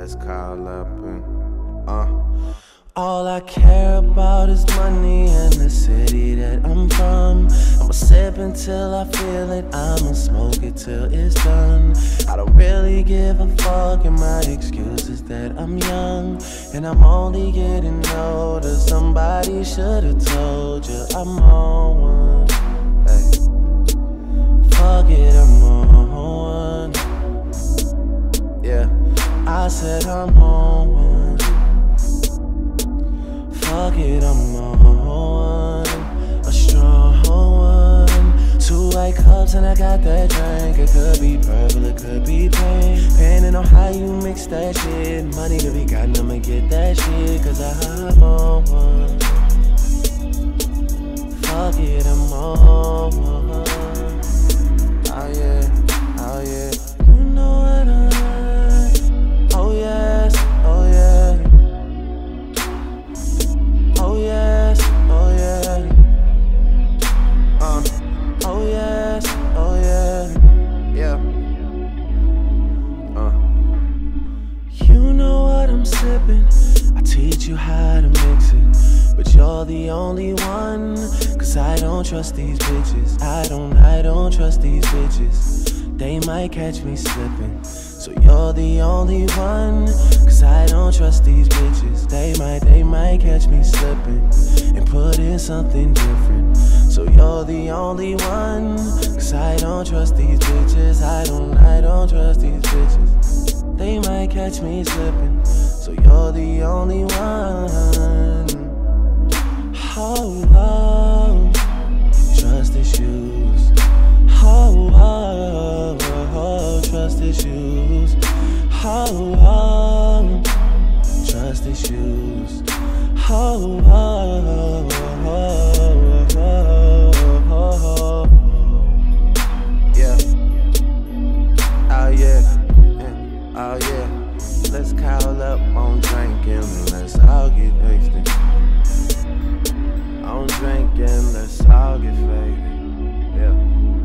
Let's call up and All I care about is money and the city that I'm from. I'ma sip until I feel it, I'ma smoke it till it's done. I don't really give a fuck, and my excuse is that I'm young and I'm only getting older. Somebody should've told you I'm on one. Hey. Fuck it, I'm on one. Yeah, I said I'm on one. Fuck it, I'm on one, a strong one. 2 white cups and I got that drink. It could be purple, it could be pink, depending on how you mix that shit. Money to be gotten, I'ma get that shit, cause I'm on one. Fuck it, I'm on one. Oh yeah, oh yeah. You know what I like. Oh yes, oh yeah. Oh yes, oh yeah. Oh yes, oh yeah. yeah. You know what I'm sipping, I teach you how to mix it, but you're the only one, cause I don't trust these bitches. I don't trust these bitches. They might catch me slipping, so you're the only one, cause I don't trust these bitches. They might catch me slipping and put in something different. So you're the only one, cause I don't trust these bitches. I don't trust these bitches. They might catch me slipping, so you're the only one. Oh, oh, trust issues. Oh, oh, oh, trust issues. Oh, oh, trust issues. Oh, oh, oh, oh, oh. Yeah. Oh yeah. Oh yeah. Let's call up on drinking and let's all get wasted. On drinking, let's all get faded. Yeah.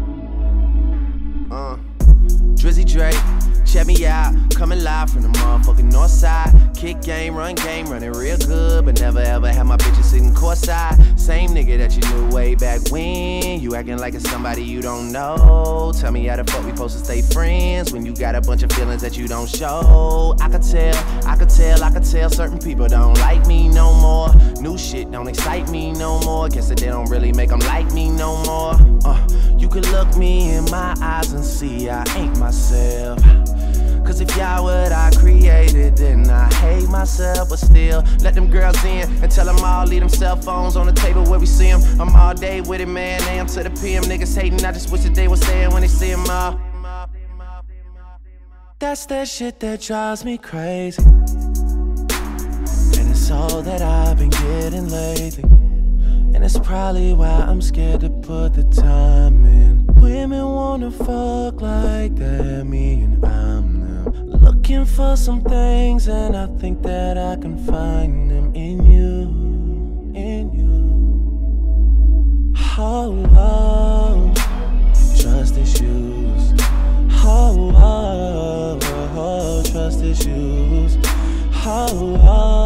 Drizzy Drake, check me out, coming live from the motherfucking north side. Kick game, running real good, but never ever had my bitches sitting courtside. Same nigga that you knew way back when. You acting like it's somebody you don't know. Tell me how the fuck we supposed to stay friends when you got a bunch of feelings that you don't show. I could tell certain people don't like me no more. New shit don't excite me no more. Guess that they don't really make them like me no more. You could look me in my eyes and see I ain't myself. Cause if y'all what I created, then I hate myself. But still, let them girls in and tell them all leave them cell phones on the table where we see them. I'm all day with it, man, AM to the PM. Niggas hating, I just wish that they was saying when they see them all. That's that shit that drives me crazy, and it's all that I've been getting lately. And it's probably why I'm scared to put the time in. Women wanna fuck like that, me and I'm them. Looking for some things, and I think that I can find them in you, in you. Oh, oh, trust issues. Oh, oh, oh, trust issues. Oh, oh.